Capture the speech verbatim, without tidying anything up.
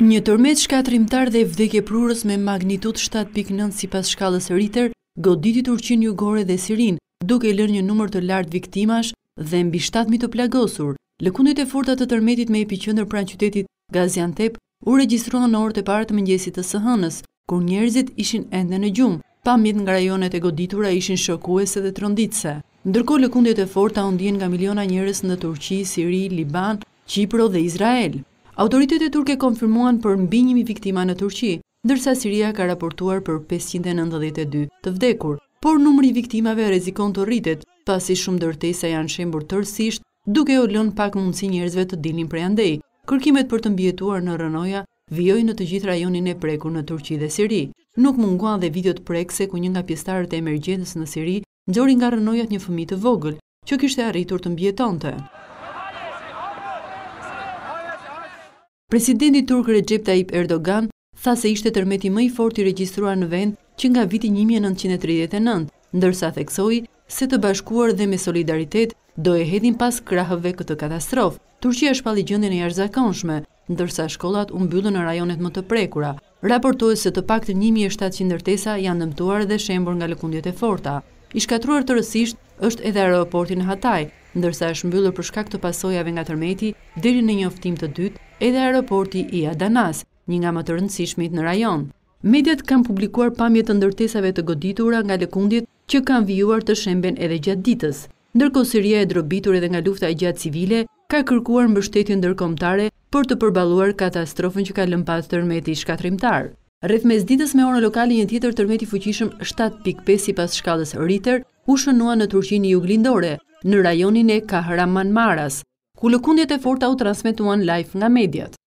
Një tërmet shkatrimtar dhe vdekje prurës me magnitud shtat pikë nëntë sipas shkallës Richter goditi Turqinë Jugore dhe Sirinë, duke lënë një numër të lartë viktimash dhe mbi shtat mijë të plagosur. Lëkundjet e forta të tërmetit me epiqendër pranë qytetit Gaziantep u regjistruan në orët e para të mëngjesit të së hënës, kur njerëzit ishin ende në gjumë. Pamjet nga rajonet e goditura ishin shokuese dhe tronditëse. Ndërkohë lëkundjet e forta u ndjen nga miliona njerëz në Turqi, Siri, Liban, Qipro dhe Izrael. Autoritetet turke konfirmuan për mbi një mijë viktima në Turqi, ndërsa Siria ka raportuar për pesëqind e nëntëdhjetë e dy të vdekur, por numri i viktimave rrezikon të rritet, pasi shumë ndërtesa janë shembur tërësisht, duke u lënë pak mundësi njerëzve të dilnin prej andej. Kërkimet për të mbijetuar në rënoja vijojnë në të gjithë rajonin e prekur në Turqi dhe Siri. Nuk munguan dhe videot prekse ku një nga pjesëtarët e emergjencës në Siri nxori nga rënojat një fëmijë të vogël, që kishte arritur të mbijetonte. Presidenti turk Recep Tayyip Erdogan tha se ishte tërmeti më i fortë i regjistruar në vend që nga viti një mijë e nëntëqind e tridhjetë e nëntë, ndërsa theksoi se të bashkuar dhe me solidaritet do e hedhin pas krahëve këtë katastrofë. Turqia shpalli gjendjen e jashtëzakonshme, ndërsa shkollat u mbyllën në rajonet më të prekura. Raportohet se të paktën një mijë e shtatëqind ndërtesa janë dëmtuar dhe shembur nga lëkundjet e forta. I shkatruar tërësisht është edhe aeroporti në Hatay, ndërsa është mbyllur për shkak të pasojave nga tërmeti deri në njoftim të dytë edhe aeroporti i Adanas, një nga më të rëndësishmit në rajon. Mediat kanë publikuar pamje të ndërtesave të goditura nga lëkundjet që kanë vijuar të shemben edhe gjatë ditës. Ndërkohë Siria e drobitur edhe nga lufta e gjatë civile ka kërkuar mbështetje ndërkombëtare për të përballuar katastrofën që ka lënë pas tërmeti shkatrimtar. Rreth mesditës me orën lokale një tjetër tërmet i fuqishëm shtat pikë pesë sipas shkallës Richter u shënua në Turqinë juglindore, në rajonin e Kahramanmaras, ku lëkundjet e forta u transmetuan live nga mediat.